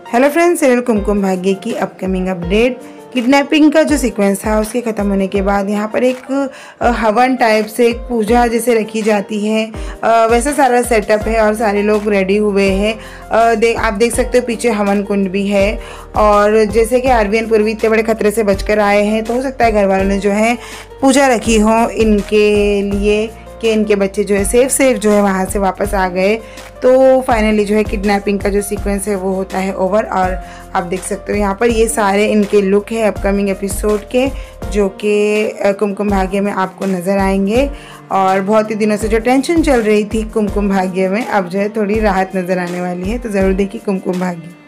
Hello friends, serial Kumkum Bhagya की upcoming update. Kidnapping का जो सीक्वेंस था उसके ख़त्म होने के बाद यहाँ पर एक हवन टाइप से एक पूजा जैसे रखी जाती है। वैसा सारा सेटअप है और सारे लोग रेडी हुए हैं। आप देख सकते हो पीछे हवन कुंड भी है। और जैसे कि आरवीएन पूर्वी इतने बड़े खतरे से बचकर आए हैं, तो हो सकता है घर वालों ने जो है पूजा रखी हो इनके लिए कि इनके बच्चे जो है सेफ जो है वहाँ से वापस आ गए। तो फाइनली जो है किडनैपिंग का जो सीक्वेंस है वो होता है ओवर। और आप देख सकते हो यहाँ पर ये सारे इनके लुक है अपकमिंग एपिसोड के, जो कि कुमकुम भाग्य में आपको नज़र आएंगे। और बहुत ही दिनों से जो टेंशन चल रही थी कुमकुम भाग्य में, अब जो है थोड़ी राहत नज़र आने वाली है। तो ज़रूर देखिए कुमकुम भाग्य।